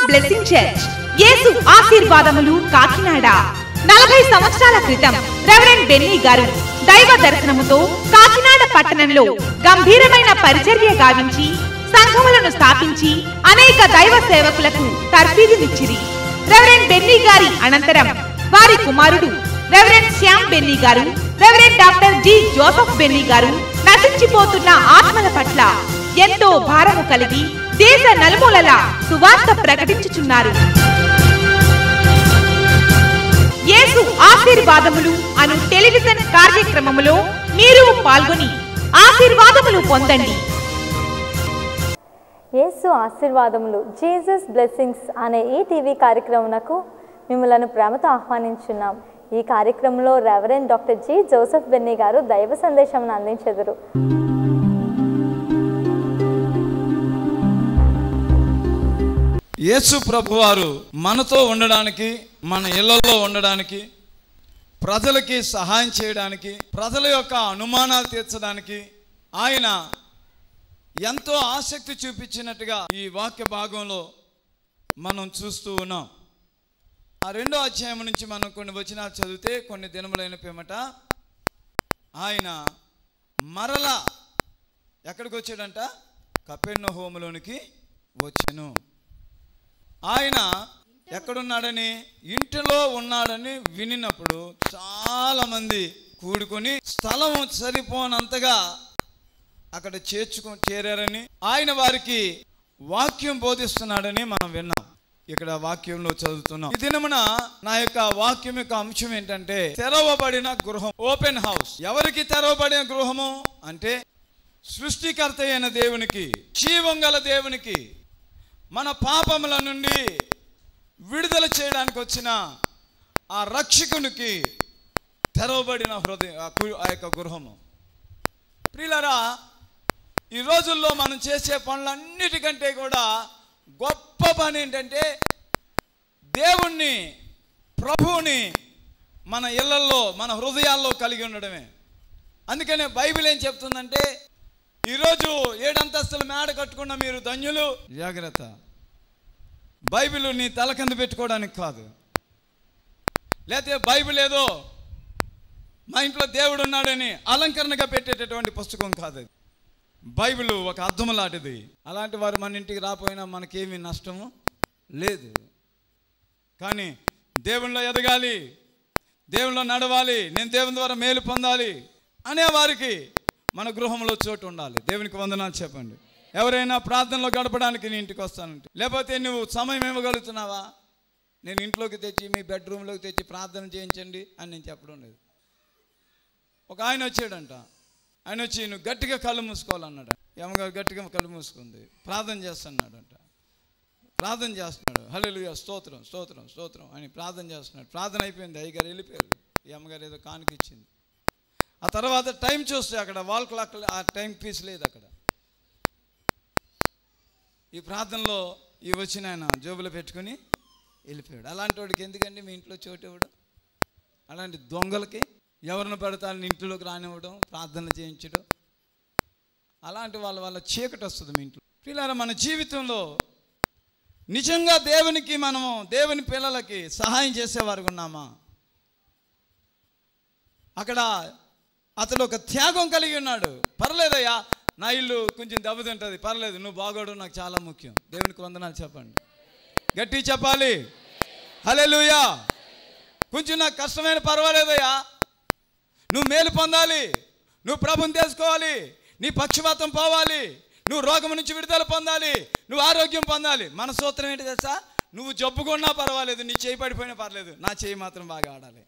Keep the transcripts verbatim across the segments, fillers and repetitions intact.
Blessing church, యేసు ఆశీర్వాదములు, కాకినాడ. నలభై సంవత్సరాల క్రితం రెవరెండ్ బెన్నీ గారు దైవ దర్శనముతో కాకినాడ పట్టణంలో గంభీరమైన పరిచర్య గావించి సంఘములను స్థాపించి అనేక దైవ సేవకులకు తర్ఫీదునిచ్చిరి. రెవరెండ్ బెన్నీ గారి అనంతరం వారి కుమారుడు రెవరెండ్ శ్యామ్ బెన్నీ గారు, reverend doctor G Joseph Benny గారు నశించిపోతున్న ఆత్మల పట్ల ఎంతో భారము కలిగి దేశ నలుమూలల సువార్త ప్రకటించుచున్నారు. యేసు ఆశీర్వాదములు అను టెలివిజన్ కార్యక్రమములో మీరు పాల్గొని ఆశీర్వాదములు పొందండి. యేసు ఆశీర్వాదములు, జీసస్ బ్లెస్సింగ్స్ అనే ఈ టీవీ కార్యక్రమమునకు మిమ్మలను ప్రేమతో ఆహ్వానించున్నాం. ఈ కార్యక్రమంలో reverend doctor G Joseph Benny గారు దైవ సందేశమును అందించెదరు. యేసు ప్రభువారు మనతో ఉండడానికి, మన ఇళ్లలో ఉండడానికి, ప్రజలకి సహాయం చేయడానికి, ప్రజల యొక్క అనుమానాలు తీర్చడానికి ఆయన ఎంతో ఆసక్తి చూపించినట్టుగా ఈ వాక్య భాగంలో మనం చూస్తూ ఉన్నాం. ఆ రెండో అధ్యాయం నుంచి మనం కొన్ని వచనాలు చదివితే, కొన్ని దినములైన పిమ్మట ఆయన మరలా ఎక్కడికి వచ్చాడంట? కపెర్నహూములోనికి వచ్చెను. ఆయన ఎక్కడున్నాడని, ఇంటిలో ఉన్నాడని వినినప్పుడు చాలా మంది కూడుకొని స్థలం సరిపోనంతగా అక్కడ చేర్చుకు చేరారని, ఆయన వారికి వాక్యం బోధిస్తున్నాడని మనం విన్నాం. ఇక్కడ వాక్యంలో చదువుతున్నాం. ఈ దినమున నా యొక్క వాక్యం యొక్క అంశం ఏంటంటే, తెరవబడిన గృహం, ఓపెన్ హౌస్. ఎవరికి తెరవబడిన గృహము అంటే, సృష్టికర్త అయిన దేవునికి, జీవం గల దేవునికి, మన పాపముల నుండి విడుదల చేయడానికి వచ్చిన ఆ రక్షకునికి తెరవబడిన హృదయం, ఆ యొక్క గృహము. ప్రియులారా, ఈ రోజుల్లో మనం చేసే పనులన్నిటికంటే కూడా గొప్ప పని ఏంటంటే, దేవుణ్ణి, ప్రభువుని మన ఇళ్లల్లో, మన హృదయాల్లో కలిగి ఉండడమే. అందుకనే బైబిల్ ఏం చెప్తుందంటే, ఈరోజు ఏడంతస్తుల మేడ కట్టుకున్న మీరు ధన్యులు. జాగ్రత్త, బైబిల్ నీ తల కింద పెట్టుకోవడానికి కాదు, లేకపోతే బైబిల్ ఏదో మా ఇంట్లో దేవుడు ఉన్నాడని అలంకరణగా పెట్టేటటువంటి పుస్తకం కాదు. బైబిల్ ఒక అర్థం లాంటిది. అలాంటి వారు మన ఇంటికి రాపోయినా మనకేమీ నష్టము లేదు. కానీ దేవునిలో ఎదగాలి, దేవునిలో నడవాలి, నేను దేవుని ద్వారా మేలు పొందాలి అనేవారికి మన గృహంలో చోటు ఉండాలి. దేవునికి వందనాలు చెప్పండి. ఎవరైనా ప్రార్థనలో గడపడానికి నీ ఇంటికి వస్తానంటే, లేకపోతే నువ్వు సమయం ఇవ్వగలుగుతున్నావా, నేను ఇంట్లోకి తెచ్చి మీ బెడ్రూమ్లోకి తెచ్చి ప్రార్థన చేయించండి అని నేను చెప్పడం లేదు. ఒక ఆయన వచ్చాడంట. ఆయన వచ్చి నువ్వు గట్టిగా కళ్ళు మూసుకోవాలన్నాడు. ఏమగారు గట్టిగా కళ్ళు మూసుకుంది, ప్రార్థన చేస్తున్నాడంట. ప్రార్థన చేస్తున్నాడు. హల్లెలూయా, స్తోత్రం స్తోత్రం స్తోత్రం అని ప్రార్థన చేస్తున్నాడు. ప్రార్థన అయిపోయింది, అయ్యగారు వెళ్ళిపోయారు. ఈ అమ్మగారు ఏదో కానుక ఇచ్చింది. ఆ తర్వాత టైం చూస్తే అక్కడ వాల్ క్లాక్, ఆ టైం పీస్ లేదు అక్కడ. ఈ ప్రార్థనలో ఈ వచ్చిన ఆయన జోబులో పెట్టుకుని వెళ్ళిపోయాడు. అలాంటి వాడికి ఎందుకండి మీ ఇంట్లో చోటు ఇవ్వడం? అలాంటి దొంగలకి ఎవరిని పడతారని ఇంట్లోకి రానివ్వడం, ప్రార్థనలు చేయించడం, అలాంటి వాళ్ళ వల్ల చీకటి వస్తుంది మీ ఇంట్లో. పిల్లల మన జీవితంలో నిజంగా దేవునికి, మనము దేవుని పిల్లలకి సహాయం చేసేవారు ఉన్నామా? అక్కడ అతడు ఒక త్యాగం కలిగి ఉన్నాడు. పర్లేదయ్యా, నా ఇల్లు కొంచెం దెబ్బతింటుంది, పర్లేదు, నువ్వు బాగోడు నాకు చాలా ముఖ్యం. దేవునికి వందనాలు చెప్పండి, గట్టి చెప్పాలి. హల్లెలూయా. కొంచెం నాకు కష్టమైన పర్వాలేదయ్యా, నువ్వు మేలు పొందాలి, నువ్వు ప్రభుని తెలుసుకోవాలి, నీ పక్షపాతం పోవాలి, నువ్వు రోగం నుంచి విడుదల పొందాలి, నువ్వు ఆరోగ్యం పొందాలి. మన సూత్రం ఏంటి తెలుసా? నువ్వు జబ్బుకున్నా పర్వాలేదు, నీ చేయి పడిపోయినా పర్లేదు, నా చేయి మాత్రం బాగా ఆడాలి.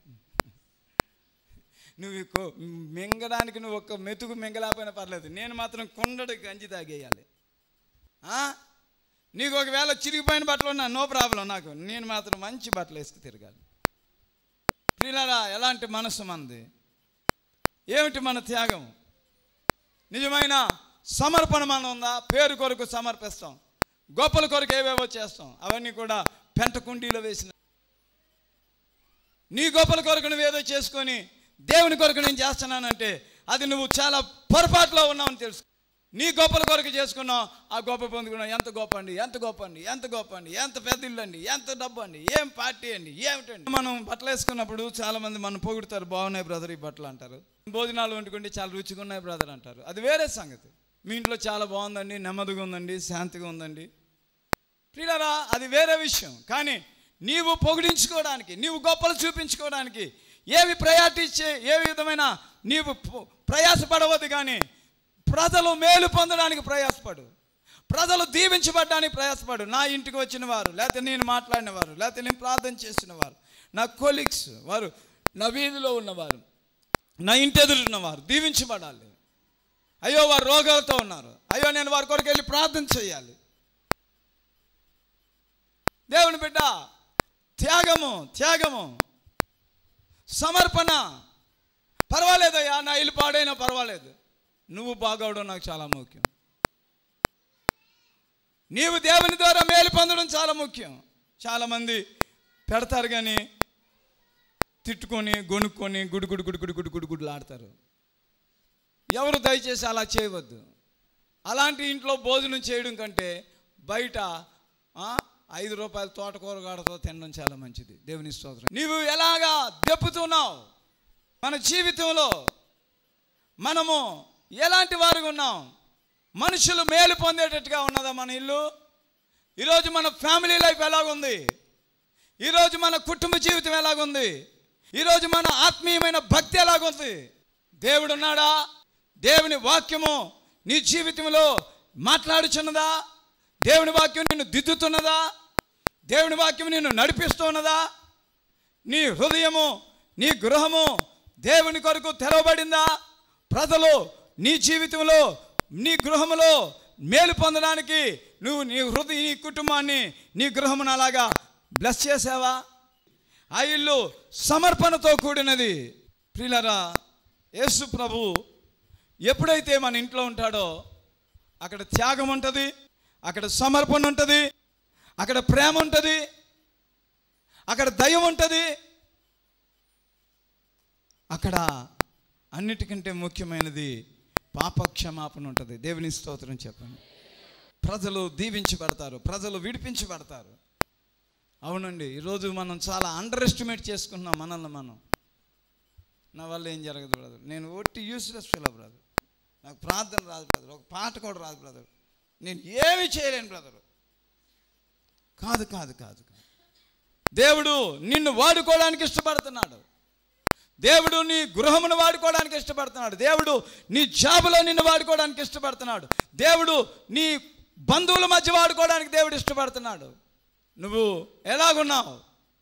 నువ్వు మింగడానికి నువ్వు ఒక్క మెతుకు మింగలేకపోయినా పర్లేదు, నేను మాత్రం కుండడి గంజి తాగేయాలి. నీకు ఒకవేళ చిరిగిపోయిన బట్టలు ఉన్నా నో ప్రాబ్లం, నాకు నేను మాత్రం మంచి బట్టలు వేసుకు తిరగాలి. ప్రియులారా, ఎలాంటి మనసు మనది? ఏమిటి మన త్యాగం? నిజమైన సమర్పణ మన ఉందా? పేరు కొరకు సమర్పిస్తాం, గొప్పల కొరకు ఏవేవో చేస్తాం, అవన్నీ కూడా పెంట కుండీలో వేసిన. నీ గొప్పల కొరకు నువ్వేదో చేసుకొని దేవుని కొరకు నేను చేస్తున్నానంటే అది నువ్వు చాలా పొరపాటులో ఉన్నావని తెలుసు. నీ గొప్పల కొరకు చేసుకున్నావు, ఆ గొప్ప పొందుకున్నావు. ఎంత గొప్ప అండి, ఎంత గొప్ప అండి, ఎంత గొప్ప అండి, ఎంత పెద్ద ఇల్లు అండి, ఎంత డబ్బు అండి, ఏం పార్టీ అండి, ఏమిటండి. మనం బట్టలు వేసుకున్నప్పుడు చాలామంది మనం పొగుడుతారు, బాగున్నాయి బ్రదర్ ఈ బట్టలు అంటారు. భోజనాలు వండుకుంటే చాలా రుచిగా ఉన్నాయి బ్రదర్ అంటారు. అది వేరే సంగతి. మీ ఇంట్లో చాలా బాగుందండి, నెమ్మదిగా ఉందండి, శాంతిగా ఉందండి ప్రియులారా, అది వేరే విషయం. కానీ నీవు పొగిడించుకోవడానికి, నీవు గొప్పలు చూపించుకోవడానికి ఏవి ప్రయారిటీ ఇచ్చే, ఏ విధమైన నీవు ప్రయాసపడవద్దు. కానీ ప్రజలు మేలు పొందడానికి ప్రయాసపడు, ప్రజలు దీవించబడడానికి ప్రయాసపడు. నా ఇంటికి వచ్చిన వారు, లేకపోతే నేను మాట్లాడిన వారు, లేకపోతే నేను ప్రార్థన చేసిన వారు, నా కొలీగ్స్ వారు, నా వీధిలో ఉన్నవారు, నా ఇంటి ఎదురున్నవారు దీవించబడాలి. అయ్యో వారు రోగాలతో ఉన్నారు, అయ్యో నేను వారి కొరకు వెళ్ళి ప్రార్థన చేయాలి. దేవుని బిడ్డ, త్యాగము త్యాగము సమర్పణ. పర్వాలేదయ్యా, నా ఇల్లు పాడైనా పర్వాలేదు, నువ్వు బాగవడం నాకు చాలా ముఖ్యం. నీవు దేవుని ద్వారా మేలు పొందడం చాలా ముఖ్యం. చాలామంది పెడతారు కానీ తిట్టుకొని గొనుక్కొని గుడి గుడి గుడి గుడి గుడి గుడి గుడిలు ఆడతారు. ఎవరు దయచేసి అలా చేయవద్దు. అలాంటి ఇంట్లో భోజనం చేయడం కంటే బయట ఐదు రూపాయల తోటకూర గాడతో తినడం చాలా మంచిది. దేవుని స్తోత్రం. నీవు ఎలాగా దెప్పుతున్నావు, మన జీవితంలో మనము ఎలాంటి వారుగా ఉన్నాం, మనుషులు మేలు పొందేటట్టుగా ఉన్నదా మన ఇల్లు? ఈరోజు మన ఫ్యామిలీ లైఫ్ ఎలాగుంది, ఈరోజు మన కుటుంబ జీవితం ఎలాగుంది, ఈరోజు మన ఆత్మీయమైన భక్తి ఎలాగుంది? దేవుడు ఉన్నాడా? దేవుని వాక్యము నీ జీవితంలో మాట్లాడుచున్నదా? దేవుని వాక్యం నిన్ను దిద్దుతున్నదా? దేవుని వాక్యం నిన్ను నడిపిస్తున్నదా? నీ హృదయము, నీ గృహము దేవుని కొరకు తెరవబడిందా? ప్రజలు నీ జీవితంలో, నీ గృహములో మేలు పొందడానికి నువ్వు నీ హృదయ, నీ కుటుంబాన్ని, నీ గృహమును అలాగా బ్లెస్ చేసావా? ఆ ఇల్లు సమర్పణతో కూడినది. ప్రియులారా, యేసు ప్రభు ఎప్పుడైతే మన ఇంట్లో ఉంటాడో అక్కడ త్యాగం ఉంటుంది, అక్కడ సమర్పణ ఉంటుంది, అక్కడ ప్రేమ ఉంటుంది, అక్కడ దయ ఉంటుంది, అక్కడ అన్నిటికంటే ముఖ్యమైనది పాపక్షమాపణ ఉంటుంది. దేవుని స్తోత్రం చెప్పండి. ప్రజలు దీవించబడతారు, ప్రజలు విడిపించబడతారు. అవునండి, ఈరోజు మనం చాలా అండర్ ఎస్టిమేట్ చేసుకుంటున్నాం మనల్ని మనం. నా వల్ల ఏం జరగదు బ్రదర్, నేను ఒట్టి యూస్లెస్ ఫెలో బ్రదర్, నాకు ప్రార్థన రాదు బ్రదర్, ఒక పాట కూడా రాదు బ్రదర్, నేను ఏమి చేయలేను బ్రదర్. కాదు కాదు కాదు కాదు దేవుడు నిన్ను వాడుకోవడానికి ఇష్టపడుతున్నాడు. దేవుడు నీ గృహమును వాడుకోవడానికి ఇష్టపడుతున్నాడు. దేవుడు నీ జాబులో నిన్ను వాడుకోవడానికి ఇష్టపడుతున్నాడు. దేవుడు నీ బంధువుల మధ్య వాడుకోవడానికి దేవుడు ఇష్టపడుతున్నాడు. నువ్వు ఎలాగున్నావు?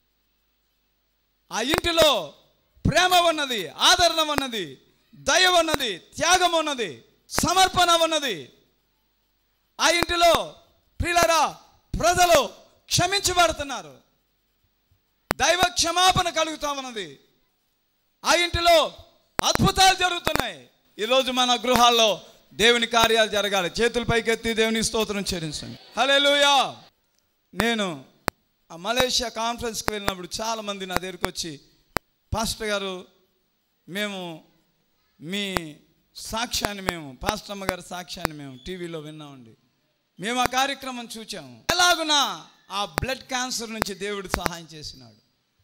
ఆ ఇంటిలో ప్రేమ ఉన్నది, ఆదరణ ఉన్నది, దయ ఉన్నది, త్యాగం ఉన్నది, సమర్పణ ఉన్నది. ఆ ఇంటిలో ప్రియులారా ప్రజలు క్షమించబడుతున్నారు, దైవ క్షమాపణ కలుగుతా ఉన్నది. ఆ ఇంటిలో అద్భుతాలు జరుగుతున్నాయి. ఈరోజు మన గృహాల్లో దేవుని కార్యాలు జరగాలి. చేతుల పైకెత్తి దేవుని స్తోత్రం చెల్లించండి. హల్లెలూయా. నేను ఆ మలేషియా కాన్ఫరెన్స్కి వెళ్ళినప్పుడు చాలామంది నా దగ్గరికి వచ్చి, పాస్టర్ గారు మేము మీ సాక్ష్యాన్ని, మేము పాస్టర్ అమ్మ గారి సాక్ష్యాన్ని మేము టీవీలో విన్నామండి, మేము ఆ కార్యక్రమం చూచాము, ఎలాగునా ఆ బ్లడ్ క్యాన్సర్ నుంచి దేవుడు సహాయం చేసినాడు.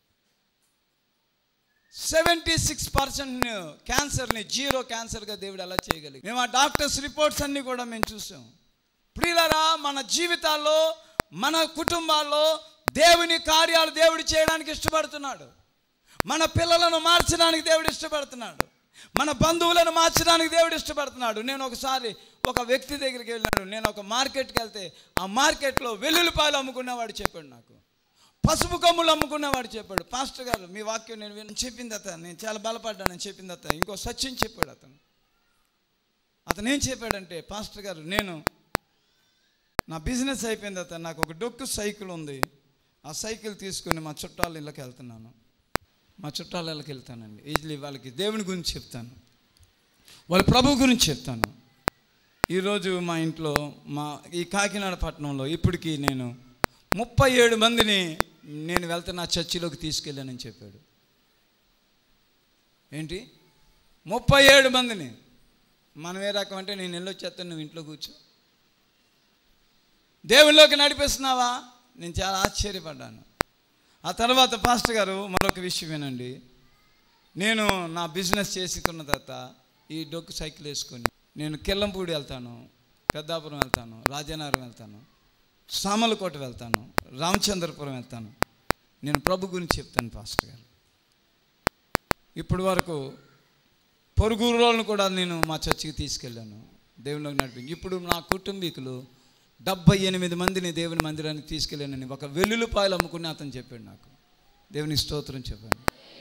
సెవెంటీ సిక్స్ పర్సెంట్ క్యాన్సర్ని జీరో క్యాన్సర్గా దేవుడు ఎలా చేయగలిగి, మేము ఆ డాక్టర్స్ రిపోర్ట్స్ అన్నీ కూడా మేము చూసాం. ప్రియులారా, మన జీవితాల్లో, మన కుటుంబాల్లో దేవుని కార్యాలు దేవుడు చేయడానికి ఇష్టపడుతున్నాడు. మన పిల్లలను మార్చడానికి దేవుడు ఇష్టపడుతున్నాడు. మన బంధువులను మార్చడానికి దేవుడు ఇష్టపడుతున్నాడు. నేను ఒకసారి ఒక వ్యక్తి దగ్గరికి వెళ్ళినాడు. నేను ఒక మార్కెట్కి వెళ్తే ఆ మార్కెట్లో వెల్లుల్లిపాయలు అమ్ముకునేవాడు చెప్పాడు, నాకు పసుపు కొమ్ములు అమ్ముకునేవాడు చెప్పాడు, పాస్టర్ గారు మీ వాక్యం నేను విని చెప్పింది అతను, నేను చాలా బలపడ్డానని చెప్పింది అతను. ఇంకో సత్యం చెప్పాడు అతను. అతను ఏం చెప్పాడంటే, పాస్టర్ గారు నేను నా బిజినెస్ అయిపోయింది అతను, నాకు ఒక డొక్కు సైకిల్ ఉంది, ఆ సైకిల్ తీసుకుని మా చుట్టాల ఇళ్ళకి వెళ్తున్నాను, మా చుట్టాల ఇళ్ళకి వెళ్తానండి. ఈజీలీ వాళ్ళకి దేవుని గురించి చెప్తాను, వాళ్ళ ప్రభు గురించి చెప్తాను. ఈరోజు మా ఇంట్లో, మా ఈ కాకినాడ పట్టణంలో ఇప్పటికీ నేను ముప్పై ఏడు మందిని నేను వెళ్తున్న చర్చిలోకి తీసుకెళ్ళానని చెప్పాడు. ఏంటి, ముప్పై ఏడు మందిని మనం ఏ రకం అంటే నేను వెళ్ళొచ్చేస్తాను, నువ్వు ఇంట్లో కూర్చో. దేవుళ్ళలోకి నడిపిస్తున్నావా? నేను చాలా ఆశ్చర్యపడ్డాను. ఆ తర్వాత పాస్టర్ గారు మరొక విషయం వినండి. నేను నా బిజినెస్ చేసుకున్న తర్వాత ఈ డొక్కు సైకిల్ వేసుకొని నేను కిల్లంపూడి వెళ్తాను, పెద్దాపురం వెళ్తాను, రాజానగరం వెళ్తాను, సామలకోట వెళ్తాను, రామచంద్రపురం వెళ్తాను. నేను ప్రభు గురించి చెప్తాను పాస్టర్ గారు. ఇప్పటి వరకు పొరుగురులను కూడా నేను మా చర్చికి తీసుకెళ్ళాను, దేవునిలోకి నడిపించి. ఇప్పుడు నా కుటుంబీకులు డెబ్బై ఎనిమిది మందిని దేవుని మందిరానికి తీసుకెళ్ళానని ఒక వెల్లుల్లిపాయలు అమ్ముకుని అతను చెప్పాడు నాకు. దేవుని స్తోత్రం చెప్పాను.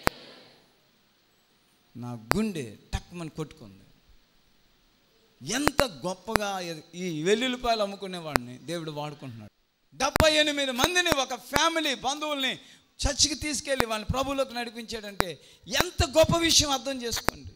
నా గుండె టక్మని కొట్టుకుంది. ఎంత గొప్పగా ఈ వెల్లుల్లిపాయలు అమ్ముకునేవాడిని దేవుడు వాడుకుంటున్నాడు. డెబ్బై ఎనిమిది మందిని, ఒక ఫ్యామిలీ బంధువుల్ని చర్చికి తీసుకెళ్ళి వాళ్ళని ప్రభువులోకి నడిపించాడంటే ఎంత గొప్ప విషయం అర్థం చేసుకోండి.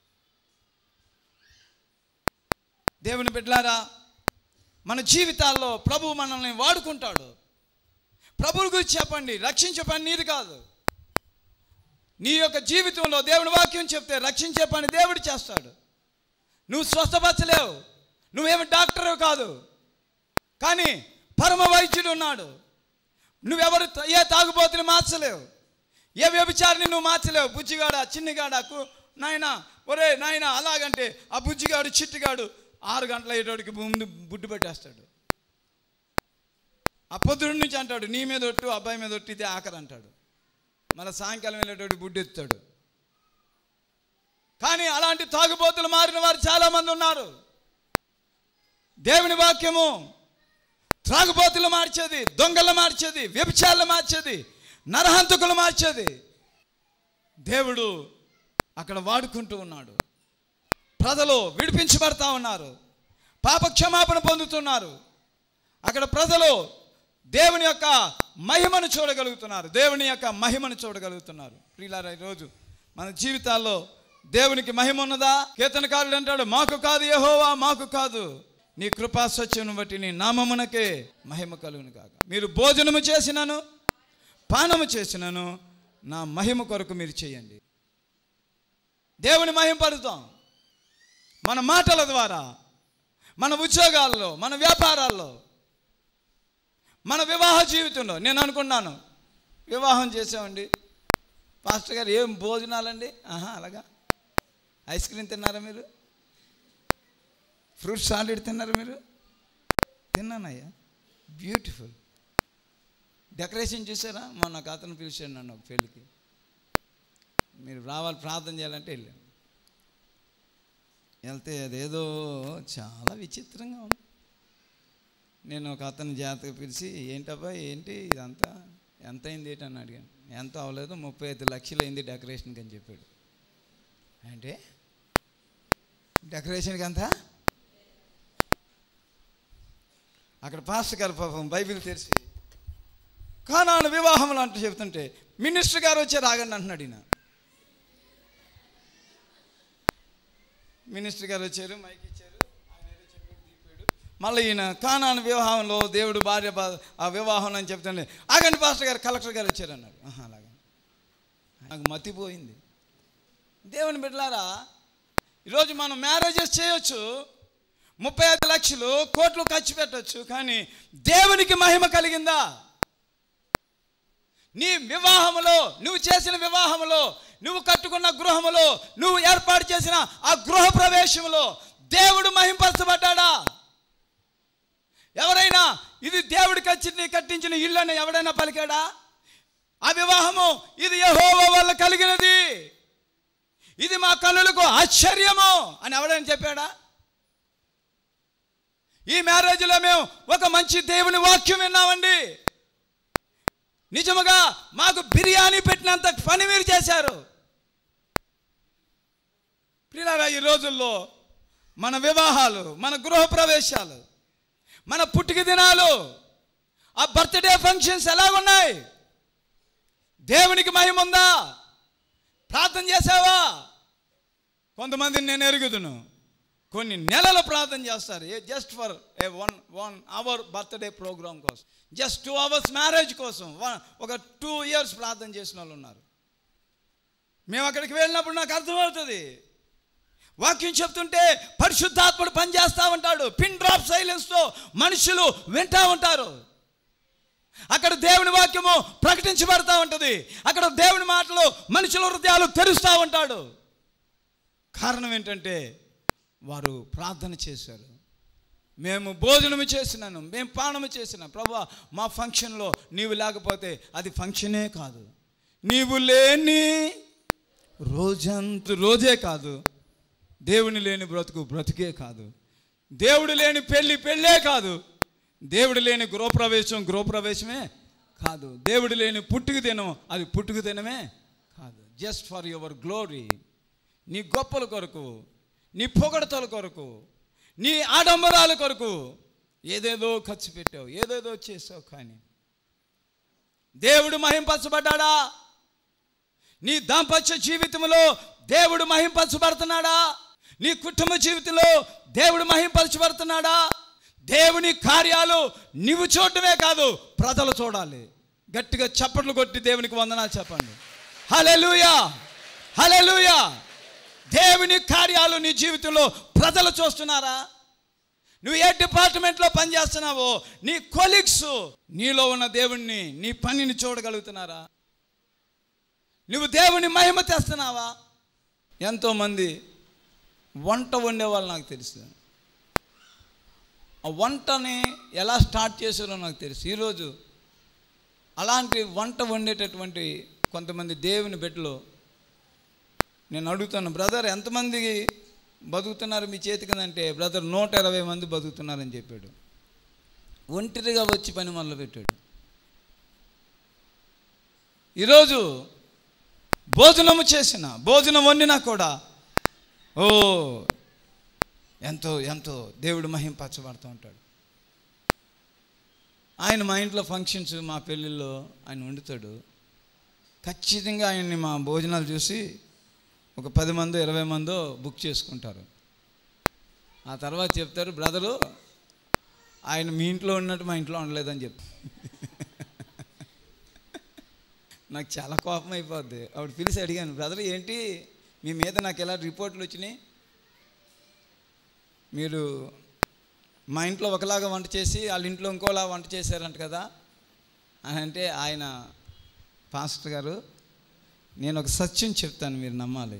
దేవుని బిడ్డలారా, మన జీవితాల్లో ప్రభువు మనల్ని వాడుకుంటాడు. ప్రభువు గురించి చెప్పండి. రక్షించే పని నీది కాదు. నీ యొక్క జీవితంలో దేవుని వాక్యం చెప్తే రక్షించే పని దేవుడు చేస్తాడు. నువ్వు స్వస్థపరచలేవు, నువ్వేమి డాక్టర్ కాదు, కానీ పరమ వైద్యుడు ఉన్నాడు. నువ్వెవరు ఏ తాగుబోతుని మార్చలేవు, ఏ వ్యభిచారిని నువ్వు మార్చలేవు. బుజ్జిగాడ, చిన్నిగాడకు నాయన ఒరే నాయన అలాగంటే ఆ బుజ్జిగాడు చిట్టిగాడు ఆరు గంటల అయ్యేటోడికి ముందు బుడ్డు పెట్టేస్తాడు. ఆ పొద్దుడి నుంచి అంటాడు నీ మీద ఒట్టు, అబ్బాయి మీద ఒట్టు, ఇదే ఆఖరి అంటాడు. మళ్ళీ సాయంకాలం వెళ్ళేటోడు బుడ్డు ఎత్తాడు. కానీ అలాంటి తాగుబోతులు మారిన వారు చాలామంది ఉన్నారు. దేవుని వాక్యము త్రాగుబోతులు మార్చేది, దొంగలు మార్చేది, వ్యభిచారులు మార్చేది, నరహంతకులు మార్చేది. దేవుడు అక్కడ వాడుకుంటూ ఉన్నాడు. ప్రజలు విడిపించబడతా ఉన్నారు, పాప క్షమాపణ పొందుతున్నారు. అక్కడ ప్రజలు దేవుని యొక్క మహిమను చూడగలుగుతున్నారు, దేవుని యొక్క మహిమను చూడగలుగుతున్నారు. ప్రియులారా, ఈరోజు మన జీవితాల్లో దేవునికి మహిమ ఉన్నదా? కీర్తనకారుడు అంటాడు, మాకు కాదు యెహోవా, మాకు కాదు, నీ కృపా సత్యమును బట్టి నీ నామమునకే మహిమ కలుగును కాక. మీరు భోజనము చేసినను పానము చేసినను నా మహిమ కొరకు మీరు చేయండి. దేవుని మహిమ పడుతాం మన మాటల ద్వారా, మన ఉద్యోగాల్లో, మన వ్యాపారాల్లో, మన వివాహ జీవితంలో. నేను అనుకున్నాను వివాహం చేసామండి పాస్టర్ గారు, ఏం భోజనాలండి? ఆహా అలాగా. ఐస్ క్రీమ్ తిన్నారా మీరు? ఫ్రూట్ సాలెడ్ తిన్నారా మీరు? తిన్నానయ్యా, బ్యూటిఫుల్. డెకరేషన్ చూసారా? మొన్న ఒక అతను పిలిచాడు నన్ను ఒక పెళ్ళికి, మీరు రావాలి ప్రార్థన చేయాలంటే వెళ్ళాను. వెళ్తే అదేదో చాలా విచిత్రంగా ఉంది. నేను ఒక అతని జాతక పిలిచి ఏంటబ్బా ఏంటి ఇదంతా ఎంత అయింది ఏంటి అని అడిగాను. ఎంత అవ్వలేదు, ముప్పై ఐదు లక్షలు అయింది డెకరేషన్కి అని చెప్పాడు. అంటే డెకరేషన్కి అంతా? అక్కడ పాస్టర్ గారు పాపం బైబిల్ తెరిచి కానాను వివాహంలో అంటూ చెప్తుంటే మినిస్టర్ గారు వచ్చి రాగండి అంటున్నాడు. ఈయన మినిస్టర్ గారు వచ్చారు, మైక్ ఇచ్చారు, ఆయన ఏదో చెప్పాడు, దిగిపోయాడు. మళ్ళీ ఈయన కానాను వివాహంలో దేవుడు భార్య ఆ వివాహం అని చెప్తుంటే ఆగండి పాస్టర్ గారు, కలెక్టర్ గారు వచ్చారు అన్నాడు. అలాగే నాకు మతిపోయింది. దేవుని బిడ్డలారా, ఈరోజు మనం మ్యారేజెస్ చేయొచ్చు, ముప్పై ఐదు లక్షలు కోట్లు ఖర్చు పెట్టవచ్చు, కానీ దేవునికి మహిమ కలిగిందా? నీ వివాహములో, నువ్వు చేసిన వివాహములో, నువ్వు కట్టుకున్న గృహములో, నువ్వు ఏర్పాటు చేసిన ఆ గృహ ప్రవేశములో దేవుడు మహింపరచబడ్డా? ఎవరైనా ఇది దేవుడు కచ్చి కట్టించిన ఇల్లు అని ఎవడైనా పలికాడా? ఆ వివాహము ఇది యెహోవా వల్ల కలిగినది, ఇది మా కన్నులకు ఆశ్చర్యము అని ఎవడైనా చెప్పాడా? ఈ మ్యారేజ్లో మేము ఒక మంచి దేవుని వాక్యం విన్నామండి, నిజముగా మాకు బిర్యానీ పెట్టినంత పని మీరు చేశారు. ప్రియులారా, ఈ రోజుల్లో మన వివాహాలు, మన గృహ ప్రవేశాలు, మన పుట్టిక దినాలు, ఆ బర్త్డే ఫంక్షన్స్ ఎలాగున్నాయి? దేవునికి మహిమ ఉందా? ప్రార్థన చేసావా? కొంతమందిని నేను ఎరుగుదును, కొన్ని నెలలు ప్రార్థన చేస్తారు just for a one one hour birthday programme కోసం, జస్ట్ టూ అవర్స్ మ్యారేజ్ కోసం ఒక టూ ఇయర్స్ ప్రార్థన చేసిన వాళ్ళు ఉన్నారు. మేము అక్కడికి వెళ్ళినప్పుడు నాకు అర్థమవుతుంది, వాక్యం చెప్తుంటే పరిశుద్ధాత్ముడు పనిచేస్తూ ఉంటాడు. పిన్ డ్రాప్ సైలెన్స్తో మనుషులు వింటూ ఉంటారు. అక్కడ దేవుని వాక్యము ప్రకటించబడతా ఉంటుంది. అక్కడ దేవుని మాటలు మనుషుల హృదయాలు తెరుస్తూ ఉంటాడు. కారణం ఏంటంటే వారు ప్రార్థన చేశారు. మేము భోజనము చేసినాను, మేము పానము చేసినాం. ప్రభువా, మా ఫంక్షన్లో నీవు లేకపోతే అది ఫంక్షనే కాదు. నీవు లేని రోజంత రోజే కాదు, దేవుని లేని బ్రతుకు బ్రతుకే కాదు, దేవుడు లేని పెళ్ళి పెళ్ళే కాదు, దేవుడు లేని గృహప్రవేశం గృహప్రవేశమే కాదు, దేవుడు లేని పుట్టుక దినం అది పుట్టుక దినమే కాదు. జస్ట్ ఫర్ యువర్ గ్లోరీ, నీ గొప్పల కొరకు, నీ పొగడతల కొరకు, నీ ఆడంబరాల కొరకు ఏదేదో ఖర్చు పెట్టావు, ఏదేదో చేసావు. కానీ దేవుడు మహింపరచబడ్డాడా? నీ దాంపత్య జీవితంలో దేవుడు మహింపరచబడుతున్నాడా? నీ కుటుంబ జీవితంలో దేవుడు మహింపరచబడుతున్నాడా? దేవుని కార్యాలు నీవు చూడటమే కాదు, ప్రజలు చూడాలి. గట్టిగా చప్పట్లు కొట్టి దేవునికి వందనాలు చెప్పండి. హల్లెలూయా, హల్లెలూయా. దేవుని కార్యాలు నీ జీవితంలో ప్రజలు చూస్తున్నారా? నువ్వు ఏ డిపార్ట్మెంట్లో పనిచేస్తున్నావో నీ కొలీగ్స్ నీలో ఉన్న దేవుణ్ణి, నీ పనిని చూడగలుగుతున్నారా? నువ్వు దేవుని మహిమ తెస్తున్నావా? ఎంతోమంది వంట వండే వాళ్ళు నాకు తెలుసు. ఆ వంటని ఎలా స్టార్ట్ చేశారో నాకు తెలుసు. ఈరోజు అలాంటి వంట వండేటటువంటి కొంతమంది దేవుని బిడ్డలు నేను అడుగుతాను, బ్రదర్ ఎంతమంది బతుకుతున్నారు మీ చేతి కిందంటే, బ్రదర్ నూట ఇరవై మంది బతుకుతున్నారని చెప్పాడు. ఒంటరిగా వచ్చి పని మొదలు పెట్టాడు. ఈరోజు భోజనము చేసిన, భోజనం వండినా కూడా ఓ ఎంతో ఎంతో దేవుడు మహింపరచబడుతూ ఉంటాడు. ఆయన మా ఇంట్లో ఫంక్షన్స్, మా పెళ్ళిళ్ళలో ఆయన వండుతాడు. ఖచ్చితంగా ఆయన్ని మా భోజనాలు చూసి ఒక పది మందో ఇరవై మందో బుక్ చేసుకుంటారు. ఆ తర్వాత చెప్తారు, బ్రదరు ఆయన మీ ఇంట్లో ఉన్నట్టు మా ఇంట్లో ఉండలేదని చెప్తారు. నాకు చాలా కోపం అయిపోద్ది. ఆవిడ పిలిచి అడిగాను, బ్రదర్ ఏంటి మీ మీద నాకు ఎలా రిపోర్ట్లు వచ్చినాయి, మీరు మా ఇంట్లో ఒకలాగా వంట చేసి వాళ్ళ ఇంట్లో ఇంకోలా వంట చేశారంట కదా అని అంటే, ఆయన పాస్టర్ గారు నేను ఒక సత్యం చెప్తాను, మీరు నమ్మాలి.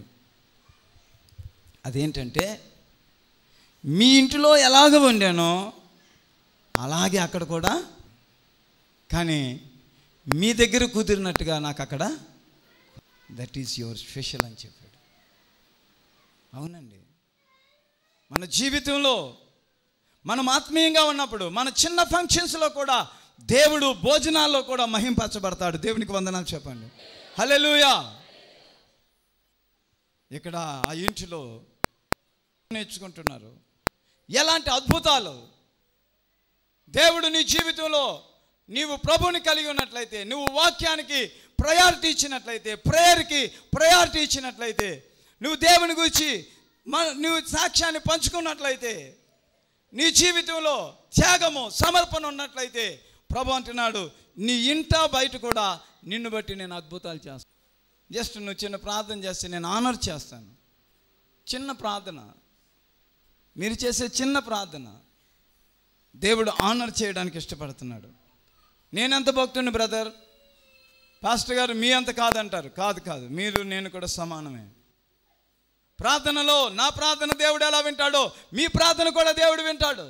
అదేంటంటే మీ ఇంట్లో ఎలాగ వండానో అలాగే అక్కడ కూడా, కానీ మీ దగ్గర కుదిరినట్టుగా నాకు అక్కడ దట్ ఈస్ యువర్ స్పెషల్ అని చెప్పాడు. అవునండి, మన జీవితంలో మనం ఆత్మీయంగా ఉన్నప్పుడు మన చిన్న ఫంక్షన్స్లో కూడా దేవుడు భోజనాల్లో కూడా మహింపరచబడతాడు. దేవునికి వందనాలు చెప్పండి. హల్లెలూయా. ఇక్కడ ఆ ఇంటిలో నేర్చుకుంటున్నారు ఎలాంటి అద్భుతాలు. దేవుడు నీ జీవితంలో నీవు ప్రభువుని కలిగి ఉన్నట్లయితే, నువ్వు వాక్యానికి ప్రయారిటీ ఇచ్చినట్లయితే, ప్రేయర్కి ప్రయారిటీ ఇచ్చినట్లయితే, నువ్వు దేవుని గురించి మన నువ్వు సాక్ష్యాన్ని పంచుకున్నట్లయితే, నీ జీవితంలో త్యాగము సమర్పణ ఉన్నట్లయితే, ప్రభు అంటున్నాడు నీ ఇంట బయట కూడా నిన్ను బట్టి నేను అద్భుతాలు చేస్తాను. జస్ట్ నువ్వు చిన్న ప్రార్థన చేస్తే నేను ఆనర్ చేస్తాను. చిన్న ప్రార్థన, మీరు చేసే చిన్న ప్రార్థన దేవుడు ఆనర్ చేయడానికి ఇష్టపడుతున్నాడు. నేనెంత భక్తుడిని బ్రదర్, పాస్టర్ గారు మీ అంత కాదంటారు. కాదు కాదు, మీరు నేను కూడా సమానమే. ప్రార్థనలో నా ప్రార్థన దేవుడు ఎలా వింటాడో మీ ప్రార్థన కూడా దేవుడు వింటాడు.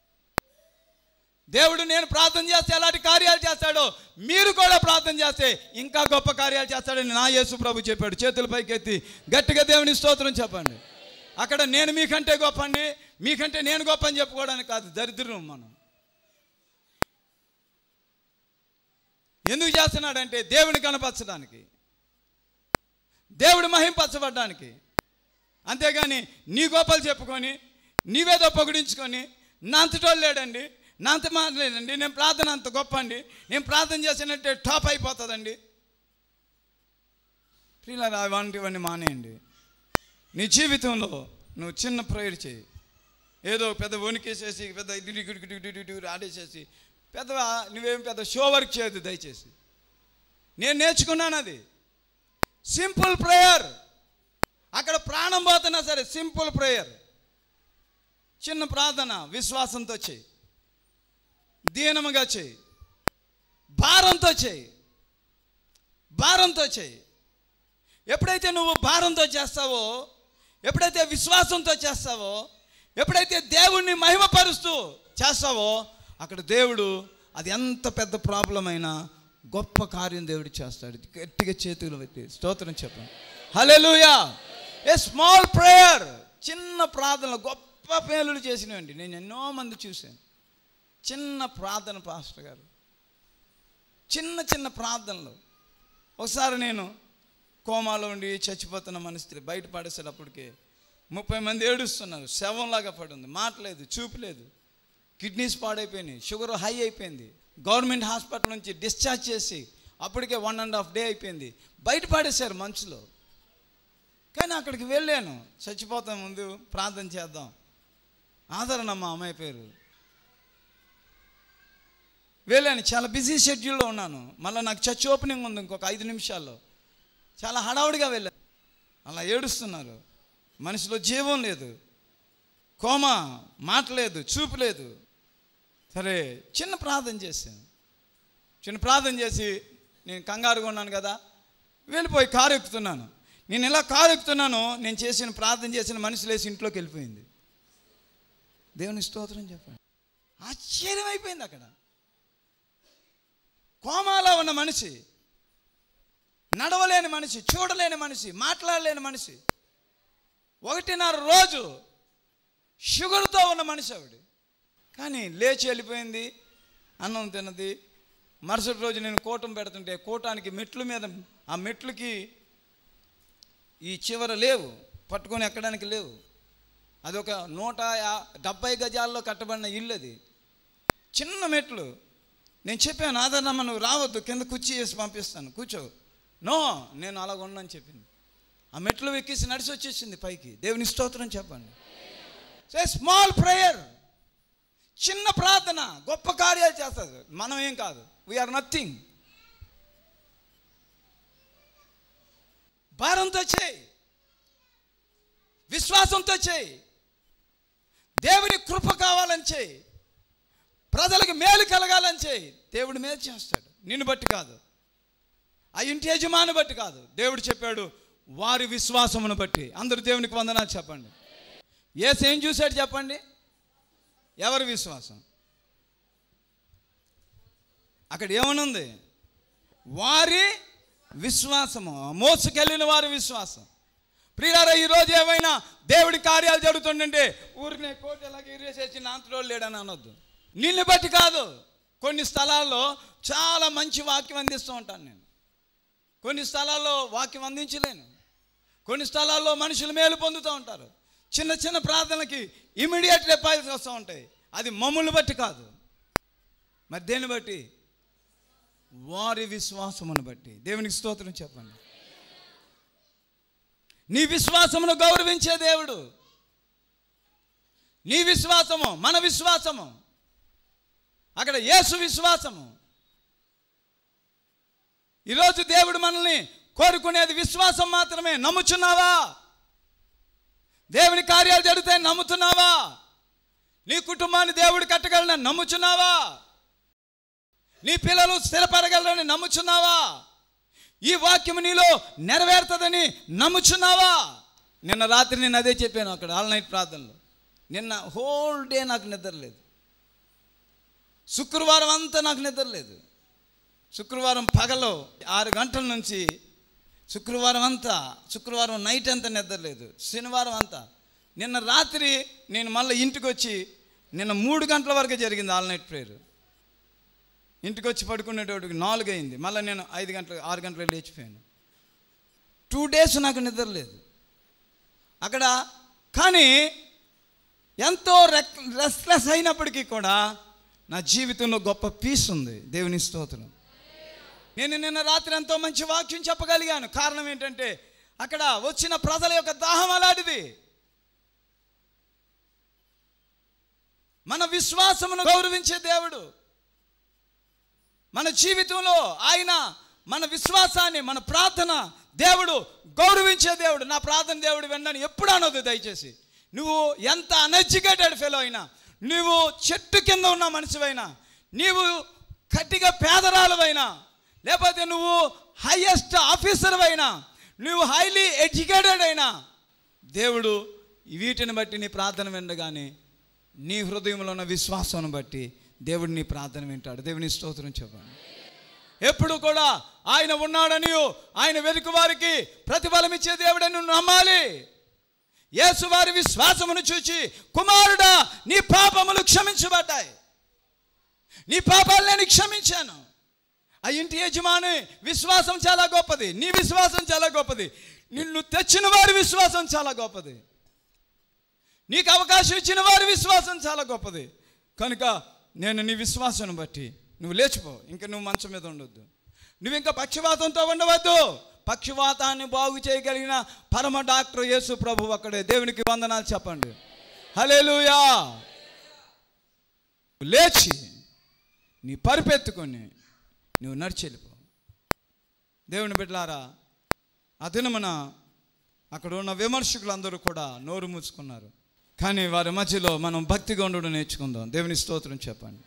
దేవుడు నేను ప్రార్థన చేస్తే ఎలాంటి కార్యాలు చేస్తాడో మీరు కూడా ప్రార్థన చేస్తే ఇంకా గొప్ప కార్యాలు చేస్తాడని నా యేసు ప్రభు చెప్పాడు. చేతుల పైకి ఎత్తి గట్టిగా దేవుని స్తోత్రం చెప్పండి. అక్కడ నేను మీకంటే గొప్ప అండి, మీకంటే నేను గొప్ప అని చెప్పుకోవడానికి కాదు, దరిద్రం. మనం ఎందుకు చేస్తున్నాడంటే దేవుని కనపరచడానికి, దేవుడు మహింపరచబడ్డానికి. అంతేగాని నీ గొప్పలు చెప్పుకొని నీవేదో పొగిడించుకొని నా అంతటోళ్ళు లేడండి, నా అంత మాట్లాడండి, నేను ప్రార్థన అంత గొప్ప అండి, నేను ప్రార్థన చేసినట్టే టాప్ అయిపోతుందండి. ప్రియులారా, అలాంటివన్నీ మానేయండి. నీ జీవితంలో నువ్వు చిన్న ప్రేయర్ చేయి. ఏదో పెద్ద వణికేసేసి పెద్ద ఇటు ఆడేసేసి పెద్ద నువ్వేం పెద్ద షో వర్క్ చేయదు దయచేసి. నేను నేర్చుకున్నాను అది సింపుల్ ప్రేయర్. అక్కడ ప్రాణం పోతున్నా సరే సింపుల్ ప్రేయర్, చిన్న ప్రార్థన, విశ్వాసంతో చేయి, దీనముగా చేయి, భారంతో చేయి, భారంతో చేయి. ఎప్పుడైతే నువ్వు భారంతో చేస్తావో, ఎప్పుడైతే విశ్వాసంతో చేస్తావో, ఎప్పుడైతే దేవుణ్ణి మహిమపరుస్తూ చేస్తావో, అక్కడ దేవుడు అది ఎంత పెద్ద ప్రాబ్లం అయినా గొప్ప కార్యం దేవుడు చేస్తాడు. గట్టిగా చేతులు పెట్టి స్తోత్రం చెప్పండి. హల్లెలూయా. ఏ స్మాల్ ప్రేయర్, చిన్న ప్రార్థనలు గొప్ప పేలులు చేసినవండి. నేను ఎన్నో మంది చూశాను. చిన్న ప్రార్థన పాస్టర్ గారు, చిన్న చిన్న ప్రార్థనలు. ఒకసారి నేను కోమాలో ఉండి చచ్చిపోతున్న మనిషి బయట పడేసేటప్పటికి ముప్పై మంది ఏడుస్తున్నారు. శవంలాగా పడింది, మాటలేదు, చూపు లేదు, కిడ్నీస్ పాడైపోయినాయి, షుగర్ హై అయిపోయింది. గవర్నమెంట్ హాస్పిటల్ నుంచి డిశ్చార్జ్ చేసి అప్పటికే వన్ అండ్ హాఫ్ డే అయిపోయింది. బయట పడేశారు మంచులో. కానీ అక్కడికి వెళ్ళాను, చచ్చిపోతాం ముందు ప్రార్థన చేద్దాం. ఆదరణ మా అమ్మాయి పేరు. వెళ్ళాను, చాలా బిజీ షెడ్యూల్లో ఉన్నాను. మళ్ళీ నాకు చర్చ్ ఓపెనింగ్ ఉంది ఇంకొక ఐదు నిమిషాల్లో. చాలా హడావుడిగా వెళ్ళాను. అలా ఏడుస్తున్నారు. మనిషిలో జీవం లేదు, కోమా, మాట లేదు, చూపు లేదు. సరే చిన్న ప్రార్థన చేశాను. చిన్న ప్రార్థన చేసి నేను కంగారుగా ఉన్నాను కదా, వెళ్ళిపోయి కారు ఎక్కుతున్నాను. నేను ఇలా కారు ఎక్కుతున్నాను, నేను చేసిన ప్రార్థన చేసిన మనిషి లేచి ఇంట్లోకి వెళ్ళిపోయింది. దేవుని స్తోత్రం చెప్పండి. ఆశ్చర్యం అయిపోయింది. అక్కడ కోమాలో ఉన్న మనిషి, నడవలేని మనిషి, చూడలేని మనిషి, మాట్లాడలేని మనిషి, ఒకటిన్నర రోజు షుగర్తో ఉన్న మనిషి ఆవిడ. కానీ లేచి వెళ్ళిపోయింది, అన్నం తిన్నది. మరుసటి రోజు నేను కూటం పెడుతుంటే కూటానికి మెట్ల మీద, ఆ మెట్లకి ఈ చివర లేవు, పట్టుకొని ఎక్కడానికి లేవు. అదొక నూట డెబ్బై గజాల్లో కట్టబడిన ఇల్లు. అది చిన్న మెట్లు. నేను చెప్పాను, ఆదరణమ్మ నువ్వు రావద్దు, కింద కుర్చీ వేసి పంపిస్తాను, కూర్చో. నో, నేను అలాగ ఉండని చెప్పింది. ఆ మెట్లు ఎక్కేసి నడిచి వచ్చేసింది పైకి. దేవుని స్తోత్రం చెప్పండి. సో స్మాల్ ప్రేయర్, చిన్న ప్రార్థన గొప్ప కార్యాలు చేస్తుంది. మనం ఏం కాదు, వీఆర్ నథింగ్. భారంతో చేయి, విశ్వాసంతో చేయి, దేవుని కృప కావాలని చేయి, ప్రజలకు మేలు కలగాలని చేయి. దేవుడు మేలు చేస్తాడు, నిన్ను బట్టి కాదు, ఆ ఇంటి యజమాని బట్టి కాదు. దేవుడు చెప్పాడు వారి విశ్వాసమును బట్టి. అందరూ దేవునికి వందనాలు చెప్పండి. యేసు ఏం చూశాడు చెప్పండి? ఎవరి విశ్వాసం? అక్కడ ఏమనుంది? వారి విశ్వాసము, మోసుకెళ్ళిన వారి విశ్వాసం. ప్రియులారా, ఈరోజు ఏమైనా దేవుడి కార్యాలు జరుగుతుందంటే ఊరినే కోట ఎలాగ ఇరేసేసి నాంతలో లేడని అనొద్దు. నిన్ను బట్టి కాదు. కొన్ని స్థలాల్లో చాలా మంచి వాక్యం అందిస్తూ ఉంటాను నేను, కొన్ని స్థలాల్లో వాక్యం అందించలేను, కొన్ని స్థలాల్లో మనుషులు మేలు పొందుతూ ఉంటారు. చిన్న చిన్న ప్రార్థనలకి ఇమీడియట్ రిప్లైస్ వస్తూ ఉంటాయి. అది మమ్మల్ని బట్టి కాదు. మరి దేన్ని బట్టి? వారి విశ్వాసమును బట్టి. దేవునికి స్తోత్రం చెప్పండి. నీ విశ్వాసమును గౌరవించే దేవుడు. నీ విశ్వాసము, మన విశ్వాసము, అక్కడ యేసు విశ్వాసము. ఈరోజు దేవుడు మనల్ని కోరుకునేది విశ్వాసం మాత్రమే. నమ్ముచున్నావా? దేవుని కార్యాలు జరుగుతాయని నమ్ముతున్నావా? నీ కుటుంబాన్ని దేవుడు కట్టగలనని నమ్ముచున్నావా? నీ పిల్లలు స్థిరపడగలరని నమ్ముచున్నావా? ఈ వాక్యం నీలో నెరవేరుతుందని నమ్ముచున్నావా? నిన్న రాత్రి నేను అదే చెప్పాను అక్కడ ఆల్ నైట్ ప్రార్థనలో. నిన్న హోల్ డే నాకు నిద్ర లేదు. శుక్రవారం అంతా నాకు నిద్ర లేదు. శుక్రవారం పగలో ఆరు గంటల నుంచి శుక్రవారం అంతా, శుక్రవారం నైట్ అంతా నిద్ర లేదు. శనివారం అంతా. నిన్న రాత్రి నేను మళ్ళీ ఇంటికి వచ్చి, నిన్న మూడు గంటల వరకు జరిగింది ఆల్ నైట్ ప్రేయర్. ఇంటికి వచ్చి పడుకునేటోడికి నాలుగు అయింది. మళ్ళీ నేను ఐదు గంటలకు ఆరు గంటలకు లేచిపోయాను. టూ డేస్ నాకు నిద్ర లేదు అక్కడ. కానీ ఎంతో రెస్ట్లెస్ అయినప్పటికీ కూడా నా జీవితంలో గొప్ప పీస్ ఉంది. దేవుని స్తోత్రం. నేను నిన్న రాత్రి ఎంతో మంచి వాక్యం చెప్పగలిగాను. కారణం ఏంటంటే అక్కడ వచ్చిన ప్రజల యొక్క దాహం అలాంటిది. మన విశ్వాసమును గౌరవించే దేవుడు. మన జీవితంలో ఆయన మన విశ్వాసాన్ని, మన ప్రార్థన దేవుడు గౌరవించే దేవుడు. నా ప్రార్థన దేవుడు విన్నాను ఎప్పుడు అనొద్దు దయచేసి. నువ్వు ఎంత అన్ఎడ్యుకేటెడ్ ఫెలో అయినా, నువ్వు చెట్టు కింద ఉన్న మనిషివైనా, నీవు కట్టిగా పేదరాలువైనా, లేకపోతే నువ్వు హైయెస్ట్ ఆఫీసర్ అయినా, నువ్వు హైలీ ఎడ్యుకేటెడ్ అయినా, దేవుడు వీటిని బట్టి నీ ప్రార్థన వినగానే నీ హృదయంలో ఉన్న విశ్వాసం బట్టి దేవుడు నీ ప్రార్థన వింటాడు. దేవుని స్తోత్రం చెప్పండి. ఎప్పుడు కూడా ఆయన ఉన్నాడని, ఆయన వెనుక వారికి ప్రతిఫలం ఇచ్చే దేవుడని నువ్వు నమ్మాలి. యేసు వారి విశ్వాసమును చూచి, కుమారుడా నీ పాపములు క్షమించబడ్డాయి, నీ పాపాలు నేను క్షమించాను. ఆ ఇంటి యజమాని విశ్వాసం చాలా గొప్పది, నీ విశ్వాసం చాలా గొప్పది, నిన్ను తెచ్చిన వారి విశ్వాసం చాలా గొప్పది, నీకు అవకాశం ఇచ్చిన వారి విశ్వాసం చాలా గొప్పది. కనుక నేను నీ విశ్వాసం బట్టి నువ్వు లేచిపో. ఇంకా నువ్వు మంచం మీద ఉండొద్దు, నువ్వు ఇంకా పక్షవాతంతో ఉండవద్దు. పక్షవాతాన్ని బాగు చేయగలిగిన పరమ డాక్టర్ యేసు ప్రభు అక్కడే. దేవునికి వందనాలు చెప్పండి. హల్లెలూయా. లేచి నీ పరిపెత్తుకొని నువ్వు నడిచెళ్ళిపో. దేవుని బిడ్డలారా, ఆ దినమున అక్కడ ఉన్న విమర్శకులందరూ కూడా నోరు మూసుకున్నారు. కానీ వారి మధ్యలో మనం భక్తిగా ఉండడం నేర్చుకుందాం. దేవుని స్తోత్రం చెప్పండి.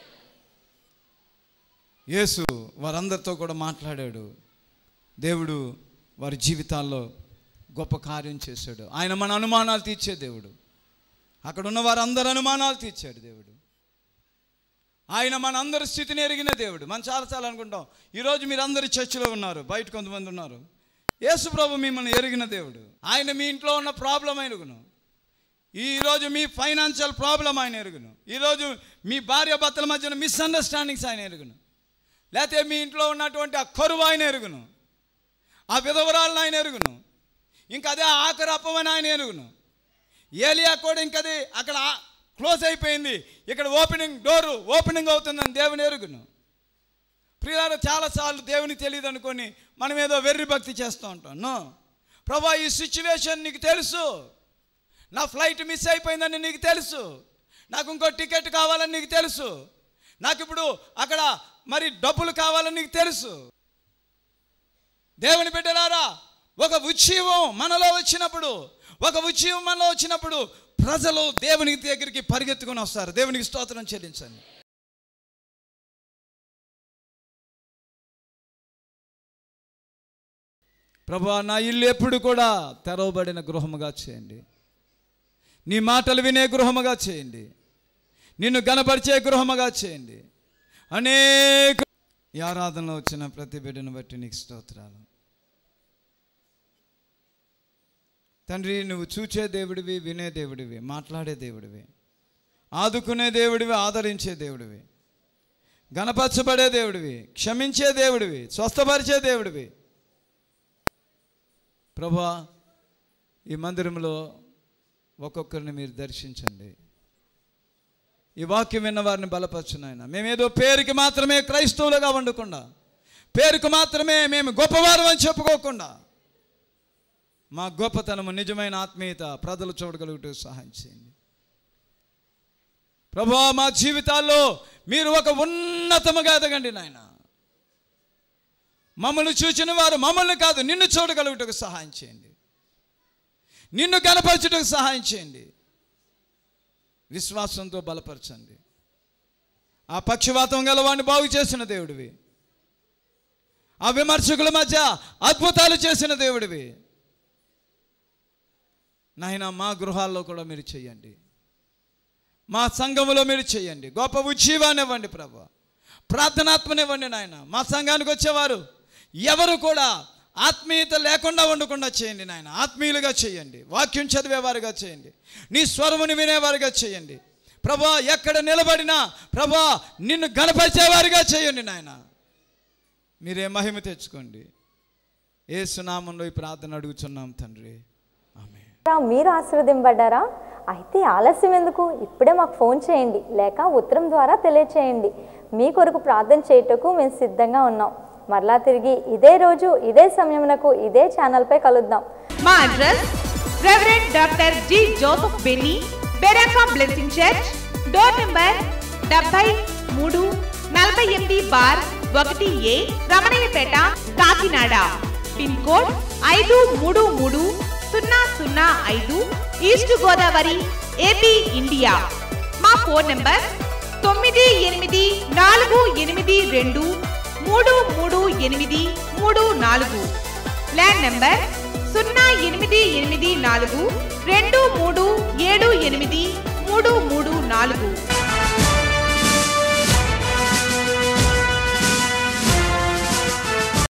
యేసు వారందరితో కూడా మాట్లాడాడు. దేవుడు వారి జీవితాల్లో గొప్ప కార్యం చేశాడు. ఆయన మన అనుమానాలు తీర్చే దేవుడు. అక్కడ ఉన్న వారందరి అనుమానాలు తీర్చాడు దేవుడు. ఆయన మన అందరి స్థితిని ఎరిగిన దేవుడు. మనం చాలాసార్లు అనుకుంటాం, ఈరోజు మీరు అందరు చర్చిలో ఉన్నారు, బయట కొంతమంది ఉన్నారు. యేసు ప్రభు మిమ్మల్ని ఎరిగిన దేవుడు. ఆయన మీ ఇంట్లో ఉన్న ప్రాబ్లం ఎరుగును. ఈరోజు మీ ఫైనాన్షియల్ ప్రాబ్లం ఆయన ఎరుగును. ఈరోజు మీ భార్య భర్తల మధ్యన మిస్అండర్స్టాండింగ్స్ ఆయన ఎరుగును. లేకపోతే మీ ఇంట్లో ఉన్నటువంటి ఆ కరువు ఆయన ఎరుగును. ఆ విధవరాలను ఆయన ఎరుగును. ఇంకా అదే ఆఖరి అప్పమని ఆయన ఎరుగును. ఏలియా కూడా ఇంకది అక్కడ క్లోజ్ అయిపోయింది, ఇక్కడ ఓపెనింగ్ డోరు ఓపెనింగ్ అవుతుందని దేవుని ఎరుగును. ప్రియులారా, చాలాసార్లు దేవునికి తెలియదు అనుకొని మనం ఏదో వెర్రి భక్తి చేస్తూ ఉంటాం. నో ప్రభా, ఈ సిచ్యువేషన్ నీకు తెలుసు. నా ఫ్లైట్ మిస్ అయిపోయిందని నీకు తెలుసు. నాకు ఇంకో టికెట్ కావాలని నీకు తెలుసు. నాకు ఇప్పుడు అక్కడ మరి డబ్బులు కావాలని నీకు తెలుసు. దేవుని బిడ్డలారా, ఒక ఉజ్జీవం మనలో వచ్చినప్పుడు, ఒక ఉజ్జీవం మనలో వచ్చినప్పుడు ప్రజలు దేవుని దగ్గరికి పరిగెత్తుకుని వస్తారు. దేవునికి స్తోత్రం చెల్లించండి. ప్రభువా, నా ఇల్లు ఎప్పుడు కూడా తెరవబడిన గృహముగా చేయండి. నీ మాటలు వినే గృహముగా చేయండి. నిన్ను గణపరిచే గృహముగా చేయండి. అనేక ఈ ఆరాధనలో వచ్చిన ప్రతి బిడ్డను బట్టి నీకు స్తోత్రాలు తండ్రి. నువ్వు చూచే దేవుడివి, వినే దేవుడివి, మాట్లాడే దేవుడివి, ఆదుకునే దేవుడివి, ఆదరించే దేవుడివి, గణపరచబడే దేవుడివి, క్షమించే దేవుడివి, స్వస్థపరిచే దేవుడివి. ప్రభువా, ఈ మందిరంలో ఒక్కొక్కరిని మీరు దర్శించండి. ఈ వాక్యం విన్న వారిని బలపరచును ఆయన. మేమేదో పేరుకి మాత్రమే క్రైస్తవులుగా ఉండకుండా, పేరుకు మాత్రమే మేము గొప్పవారు అని చెప్పుకోకుండా, మా గొప్పతనము నిజమైన ఆత్మీయత ప్రజలు చూడగలుగుతూ సహాయం చేయండి. ప్రభువా, మా జీవితాల్లో మీరు ఒక ఉన్నతముగా ఎదగండి నాయన. మమ్మల్ని చూచిన వారు మమ్మల్ని కాదు, నిన్ను చూడగలుగుటకు సహాయం చేయండి. నిన్ను కనపరచుటకు సహాయం చేయండి. విశ్వాసంతో బలపరచండి. ఆ పక్షవాతం గలవాడిని బాగు చేసిన దేవుడివి, ఆ విమర్శకుల మధ్య అద్భుతాలు చేసిన దేవుడివి నాయన. మా గృహాల్లో కూడా మీరు చేయండి, మా సంఘములో మీరు చేయండి. గొప్ప ఉజ్జీవాన్ని ఇవ్వండి ప్రభు, ప్రార్థనాత్మనివ్వండి నాయన. మా సంఘానికి వచ్చేవారు ఎవరు కూడా ఆత్మీయత లేకుండా ఉండకుండా చేయండి నాయన. ఆత్మీయులుగా చేయండి, వాక్యం చదివేవారుగా చేయండి, నీ స్వరముని వినేవారుగా చేయండి ప్రభా. ఎక్కడ నిలబడినా ప్రభా నిన్ను గణపరిచేవారుగా చేయండి నాయన. మీరే మహిమ తెచ్చుకోండి. యేసు నామములో ఈ ప్రార్థన అడుగుచున్నాం తండ్రి, ఆమేన్. మీరు ఆశీర్వదింపబడ్డారా? అయితే ఆలస్యం ఎందుకు? ఇప్పుడే మాకు ఫోన్ చేయండి, లేక ఉత్తరం ద్వారా తెలియచేయండి. మీ కొరకు ప్రార్థన చేయుటకు మేము సిద్ధంగా ఉన్నాం. మరలా తిరిగి ఇదే రోజు ఇదే సమయమునకు ఇదే ఛానల్పై కలుద్దాం. మా address reverend doctor G Joseph Benny, Beracah blessing church, door number డెబ్బై మూడు నలభై ఎనిమిది బార్ ఒకటి A, Ramanayyapeta, Kakinada. Pin code ఐదు మూడు మూడు సున్నా సున్నా ఐదు, ఈస్ట్ గోదావరి, ఏపీ, ఇండియా. మా ఫోన్ నంబర్ తొమ్మిది ఎనిమిది నాలుగు ఎనిమిది రెండు మూడు మూడు ఎనిమిది మూడు నాలుగు. ల్యాండ్ నంబర్ సున్నా ఎనిమిది ఎనిమిది నాలుగు రెండు మూడు ఏడు ఎనిమిది మూడు మూడు నాలుగు.